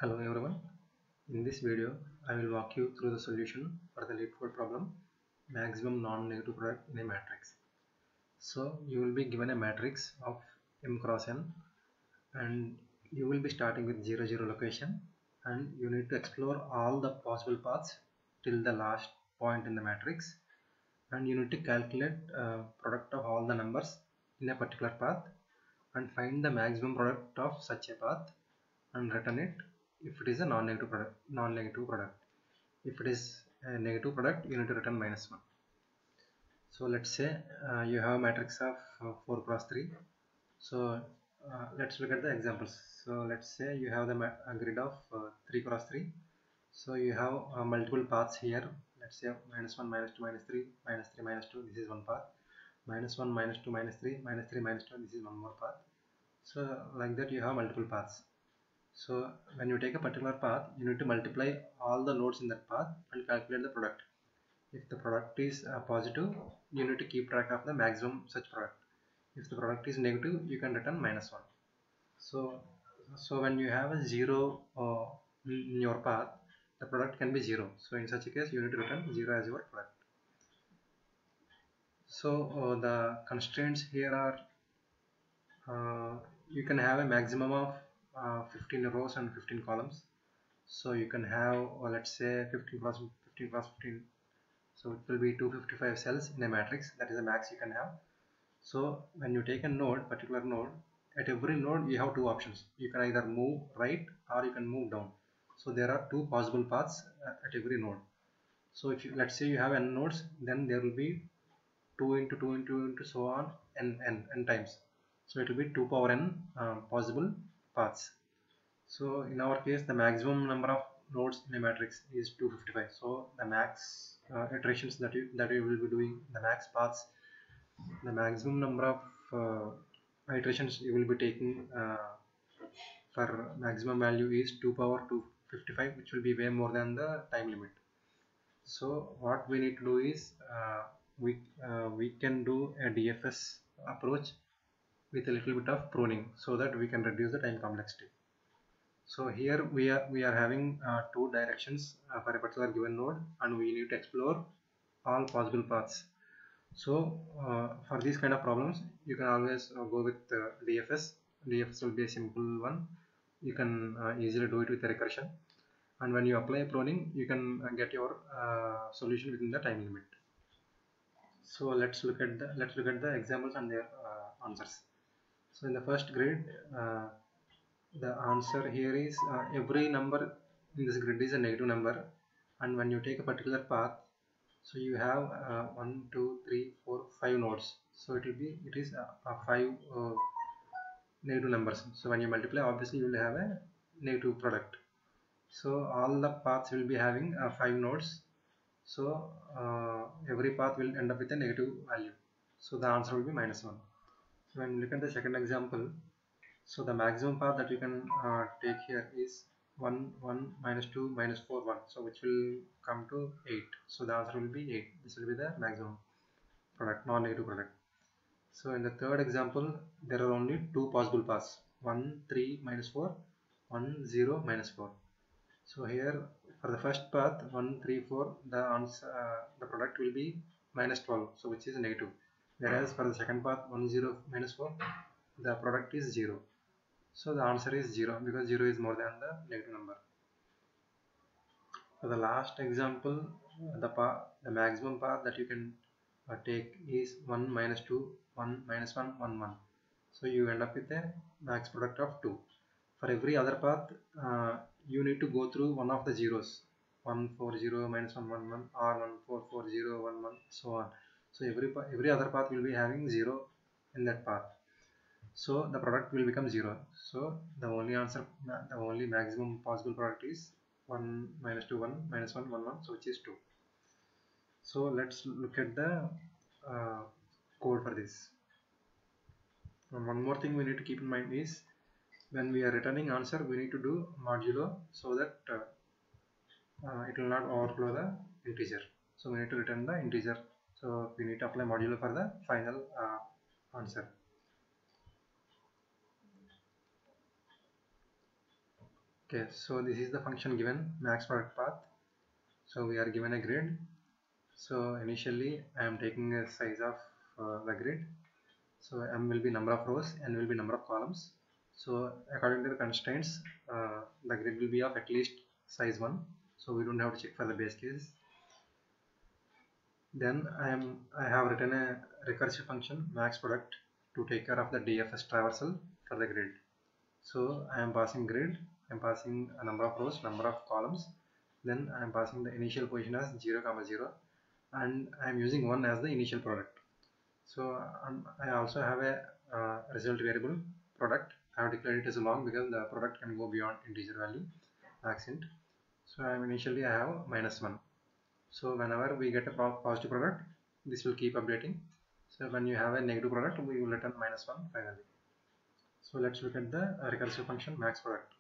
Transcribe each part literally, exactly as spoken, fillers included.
Hello everyone. In this video, I will walk you through the solution for the LeetCode problem, maximum non-negative product in a matrix. So you will be given a matrix of m cross n, and you will be starting with zero zero location, and you need to explore all the possible paths till the last point in the matrix, and you need to calculate uh, product of all the numbers in a particular path and find the maximum product of such a path and return it if it is a non-negative product non-negative product. If it is a negative product, you need to return minus one. So let's say uh, you have a matrix of uh, four cross three. So uh, let's look at the examples. So let's say you have the a grid of uh, three cross three. So you have uh, multiple paths here. Let's say minus one, minus two, minus three, minus three, minus two, this is one path. Minus one, minus two, minus three, minus three, minus two, this is one more path. So like that you have multiple paths. So when you take a particular path, you need to multiply all the nodes in that path and calculate the product. If the product is uh, positive, you need to keep track of the maximum such product. If the product is negative, you can return minus one. So, so when you have a zero uh, in your path, the product can be zero. So in such a case, you need to return zero as your product. So uh, the constraints here are uh, you can have a maximum of uh, fifteen rows and fifteen columns. So you can have uh, let's say fifteen cross fifteen cross fifteen, so it will be two hundred fifty-five cells in a matrix. That is the max you can have. So when you take a node, particular node, at every node you have two options. You can either move right or you can move down. So there are two possible paths at every node. So if you, let's say you have n nodes, then there will be two into two into two into so on n, n, n times. So it will be two power n uh, possible paths. So in our case, the maximum number of nodes in a matrix is two hundred fifty-five. So the max uh, iterations that you that you will be doing, the max paths, the maximum number of uh, iterations you will be taking uh, for maximum value is two power two hundred fifty-five, which will be way more than the time limit. So what we need to do is uh, we uh, we can do a D F S approach with a little bit of pruning so that we can reduce the time complexity. So here we are we are having uh, two directions uh, for a particular given node, and we need to explore all possible paths. So uh, for these kind of problems, you can always uh, go with uh, D F S. D F S will be a simple one. You can uh, easily do it with a recursion, and when you apply pruning, you can uh, get your uh, solution within the time limit. So let's look at the let's look at the examples and their uh, answers. So in the first grid, uh, the answer here is uh, every number in this grid is a negative number, and when you take a particular path, so you have uh, one two three four five nodes, so it will be it is uh, uh, five uh, negative numbers. So when you multiply, obviously you will have a negative product. So all the paths will be having uh, five nodes, so uh, every path will end up with a negative value, so the answer will be minus one. So when you look at the second example, so the maximum path that you can uh, take here is one, one, minus two, minus four, one. So which will come to eight. So the answer will be eight. This will be the maximum product, non-negative product. So in the third example, there are only two possible paths. one, three, minus four, one, zero, minus four. So here for the first path, one, three, four, the answer, uh, the product will be minus twelve. So which is negative. Whereas for the second path, one, zero, minus four, the product is zero. So the answer is zero because zero is more than the negative number. For the last example, the path, the maximum path that you can uh, take is one, minus two, one, minus one, one, one. So you end up with a max product of two. For every other path, uh, you need to go through one of the zeros, one, four, zero, minus one, one, one, or one, four, four, zero, one, one, so on. So every every other path will be having zero in that path. So the product will become zero. So the only answer, the only maximum possible product is one, minus two, one, minus one, one, one, so which is two. So let's look at the uh, code for this. And one more thing we need to keep in mind is when we are returning answer, we need to do modulo so that uh, uh, it will not overflow the integer. So we need to return the integer. So we need to apply modulo for the final uh, answer. Okay, so this is the function given, max product path. So we are given a grid. So initially I am taking a size of uh, the grid. So m will be number of rows, n will be number of columns. So according to the constraints, uh, the grid will be of at least size one. So we don't have to check for the base case. Then I am I have written a recursive function max product to take care of the D F S traversal for the grid. So I am passing grid, I am passing a number of rows, number of columns. Then I am passing the initial position as zero comma zero, and I am using one as the initial product. So um, I also have a uh, result variable product. I have declared it as long because the product can go beyond integer value accent. So I am initially I have minus one. So whenever we get a positive product, this will keep updating. So when you have a negative product, we will return minus one finally. So let's look at the recursive function max product.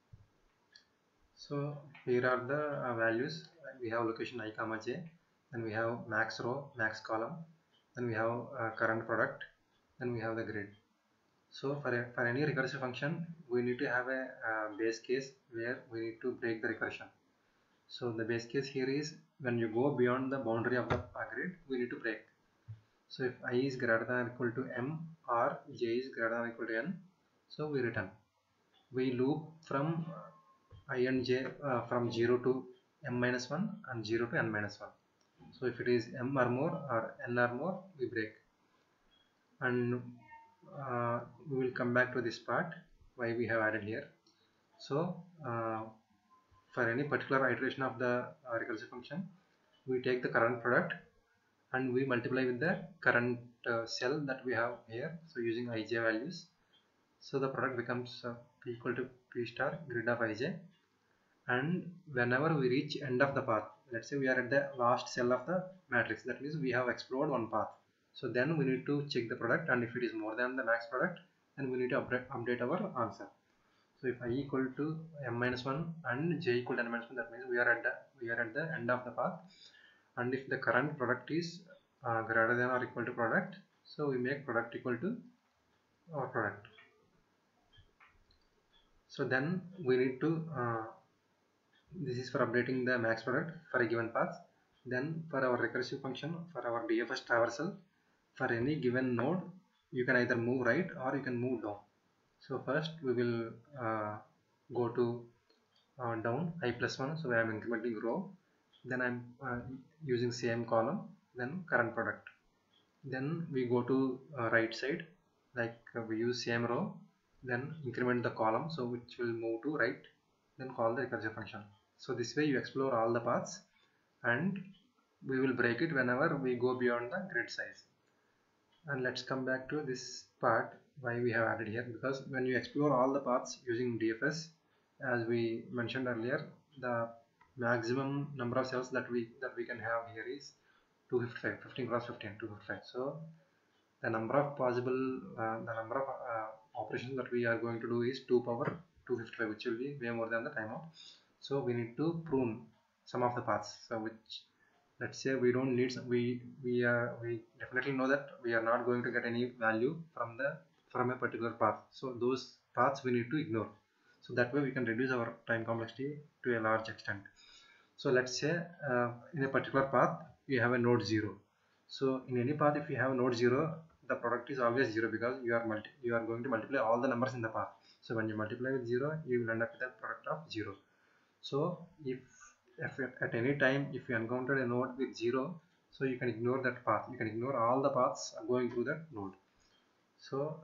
So here are the uh, values. We have location I comma j, then we have max row, max column, then we have uh, current product, then we have the grid. So for, a, for any recursive function, we need to have a uh, base case where we need to break the recursion. So the base case here is when you go beyond the boundary of the grid, we need to break. So if I is greater than or equal to m or j is greater than or equal to n, so we return. We loop from I and j uh, from zero to m minus one and zero to n minus one. So if it is m or more or n or more, we break. And uh, we will come back to this part why we have added here. So uh, for any particular iteration of the uh, recursive function, we take the current product and we multiply with the current uh, cell that we have here. So using ij values, so the product becomes uh, p equal to p star grid of ij. And whenever we reach end of the path, let's say we are at the last cell of the matrix, that means we have explored one path. So then we need to check the product, and if it is more than the max product, then we need to update, update our answer. So if I equal to m minus one and j equal to n minus one, that means we are at the we are at the end of the path. And if the current product is uh, greater than or equal to product, so we make product equal to our product. So then we need to uh, this is for updating the max product for a given path. Then for our recursive function, for our D F S traversal, for any given node, you can either move right or you can move down. So first we will uh, go to uh, down I plus one, so I am incrementing row, then I am uh, using same column, then current product. Then we go to uh, right side, like uh, we use same row, then increment the column, so which will move to right, then call the recursive function. So this way you explore all the paths, and we will break it whenever we go beyond the grid size. And let's come back to this part why we have added here, because when you explore all the paths using D F S, as we mentioned earlier, the maximum number of cells that we that we can have here is two fifty-five, fifteen cross fifteen, two fifty-five. So the number of possible uh, the number of uh, operations that we are going to do is two power two fifty-five, which will be way more than the timeout. So we need to prune some of the paths, so which, let's say we don't need some, we we are we definitely know that we are not going to get any value from the from a particular path, so those paths we need to ignore. So that way we can reduce our time complexity to a large extent. So let's say uh, in a particular path you have a node zero. So in any path, if you have node zero, the product is always zero, because you are multi you are going to multiply all the numbers in the path. So when you multiply with zero, you will end up with a product of zero. So if, if at any time if you encounter a node with zero, so you can ignore that path. You can ignore all the paths going through that node. So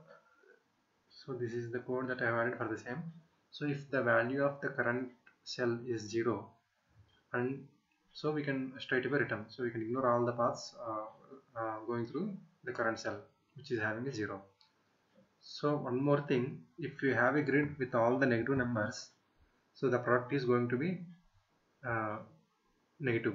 so this is the code that I have added for the same. So if the value of the current cell is zero, and so we can straight away return. So we can ignore all the paths uh, uh, going through the current cell which is having a zero. So one more thing, if you have a grid with all the negative numbers, so the product is going to be uh, negative.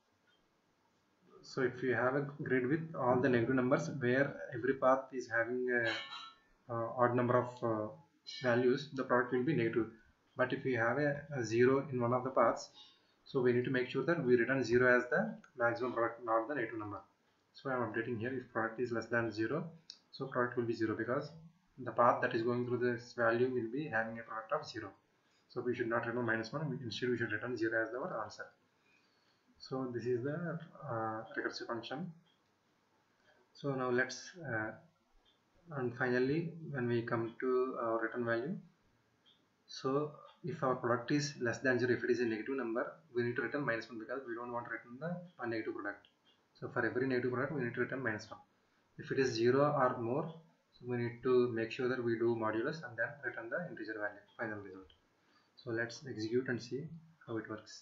So if you have a grid with all the negative numbers where every path is having a uh, odd number of uh, values, the product will be negative. But if you have a, a zero in one of the paths, so we need to make sure that we return zero as the maximum product, not the negative number. So I am updating here, if product is less than zero, so product will be zero, because the path that is going through this value will be having a product of zero. So we should not return minus one, instead we should return zero as our answer. So this is the uh, recursive function. So now let's uh, and finally when we come to our return value, so if our product is less than zero, if it is a negative number, we need to return minus one because we don't want to return the a negative product. So for every negative product we need to return minus one. If it is zero or more, so we need to make sure that we do modulus and then return the integer value, final result. So let's execute and see how it works.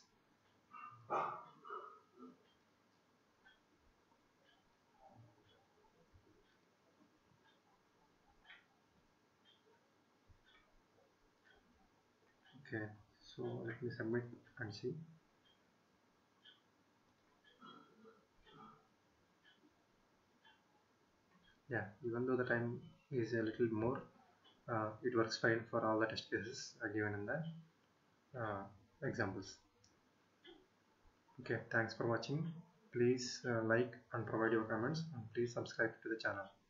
Okay, so let me submit and see. Yeah, even though the time is a little more, uh, it works fine for all the test cases uh, given in the uh, examples. Okay, thanks for watching. Please uh, like and provide your comments, and please subscribe to the channel.